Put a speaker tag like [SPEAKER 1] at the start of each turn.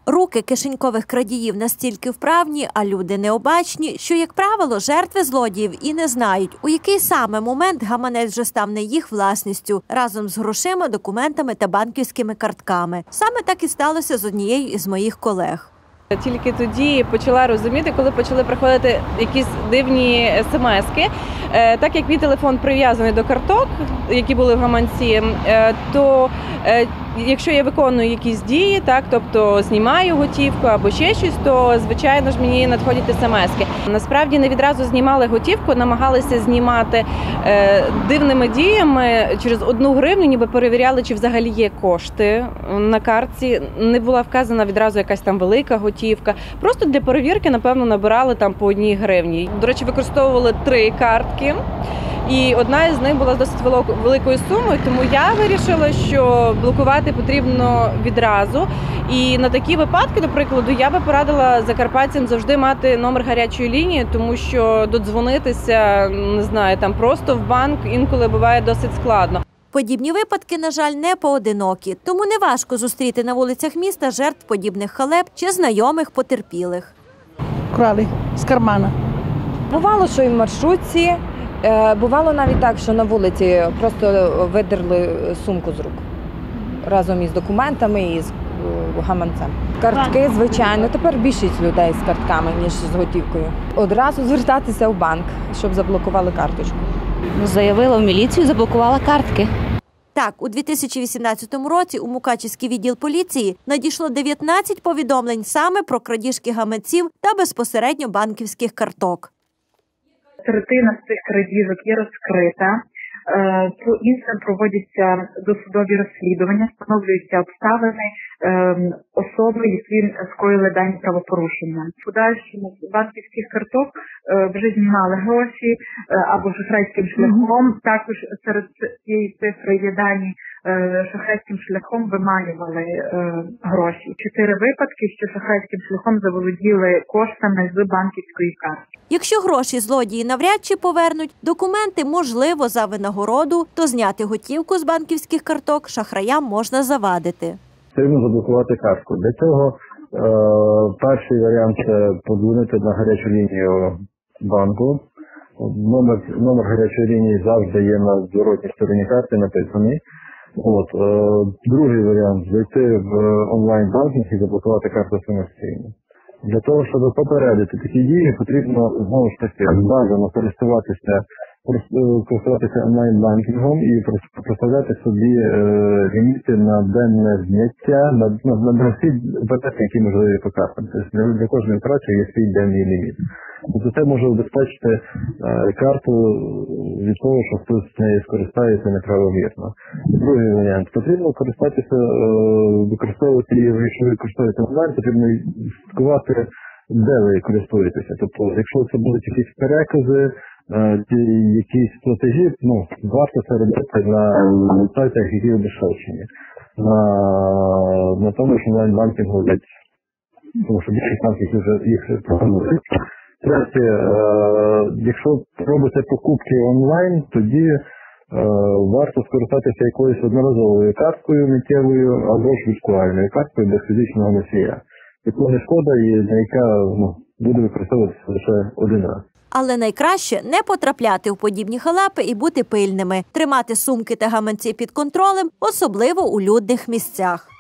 [SPEAKER 1] Руки кишенькових крадіїв настільки вправні, а люди необачні, що, як правило, жертви злодіїв і не знають, у який саме момент гаманець вже став не їх власністю, разом з грошима, документами та банківськими картками. Саме так і сталося з однією із моїх колег.
[SPEAKER 2] Тільки тоді почала розуміти, коли почали приходити якісь дивні смски. Так як мій телефон прив'язаний до карток, які були в гаманці, то якщо я виконую якісь дії, тобто знімаю готівку або ще щось, то, звичайно ж, мені надходять смски. Насправді не відразу знімали готівку, намагалися знімати дивними діями. Через 1 гривню ніби перевіряли, чи взагалі є кошти на картці. Не була вказана відразу якась там велика готівка. Просто для перевірки, напевно, набирали там по 1 гривні. До речі, використовували 3 картки. І одна із них була з досить великою сумою, тому я вирішила, що блокувати потрібно відразу. І на такі випадки, до прикладу, я би порадила закарпатцям завжди мати номер гарячої лінії, тому що додзвонитися, не знаю, там просто в банк інколи буває досить складно.
[SPEAKER 1] Подібні випадки, на жаль, не поодинокі, тому неважко зустріти на вулицях міста жертв подібних халеп чи знайомих потерпілих.
[SPEAKER 3] Крали з кармана.
[SPEAKER 4] Бувало, що і в маршрутці. Бувало навіть так, що на вулиці просто видерли сумку з рук разом із документами і з гаманцем. Картки, звичайно, тепер більшість людей з картками, ніж з готівкою. Одразу звертатися в банк, щоб заблокували карточку.
[SPEAKER 5] Заявила в міліцію, заблокувала картки.
[SPEAKER 1] Так, у 2018 році у Мукачівський відділ поліції надійшло 19 повідомлень саме про крадіжки гаманців та безпосередньо банківських карток.
[SPEAKER 6] Третина з цих крадіжок є розкрита, по іншим проводяться досудові розслідування, встановлюються обставини особи, які скоїли дані правопорушення. В подальшому з банківських карток вже знімали гроші або шахрайським шляхом. Також серед цієї цифри є дані, шахрайським шляхом виманювали гроші. 4 випадки, що шахрайським шляхом заволоділи коштами з банківської картки.
[SPEAKER 1] Якщо гроші злодії навряд чи повернуть, документи можливо за винагороду, то зняти готівку з банківських карток шахраям можна завадити.
[SPEAKER 7] Потрібно заблокувати картку. Для цього перший варіант – це подзвонити на гарячу лінію банку. Номер гарячої лінії завжди є на зворотній стороні карти написаний. Другий варіант – зайти в онлайн-банкінг і заблокувати карту самостійно. Для того, щоб попередити такі дії, потрібно, знову ж таки, бажано користуватися онлайн-банкінгом і проставляти собі ліміти на денне зняття, на всі випадки, які можливі по картам. Тобто для кожної операції є свій денний ліміт. Тобто це може убезпечити карту від того, що хтось з нею скористається неправомірно. Другий варіант. Потрібно використовувати її, якщо ви використовуєте онлайн, потрібно слідкувати, де ви користуєтеся. Тобто, якщо це будуть якісь перекази, якісь платежі, варто це робити на сайтах, які обезпечені. На тому ж онлайн-банкінгу, тому що більшість банків вже їх пропонують. Третє, якщо робите покупки онлайн, тоді варто скористатися якоюсь одноразовою карткою миттєвою або ж віртуальною карткою без фізичного носія. Яку не шкода і на яка буде використовуватися лише один раз.
[SPEAKER 1] Але найкраще не потрапляти у подібні халепи і бути пильними, тримати сумки та гаманці під контролем, особливо у людних місцях.